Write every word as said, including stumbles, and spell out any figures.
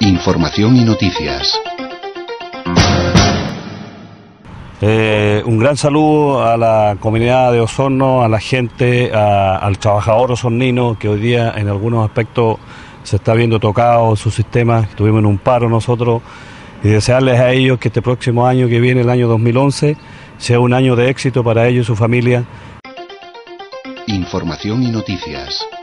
Información y noticias. Eh, un gran saludo a la comunidad de Osorno, a la gente, a, al trabajador osornino que hoy día en algunos aspectos se está viendo tocado su sistema. Estuvimos en un paro nosotros y desearles a ellos que este próximo año que viene, el año dos mil once, sea un año de éxito para ellos y su familia. Información y noticias.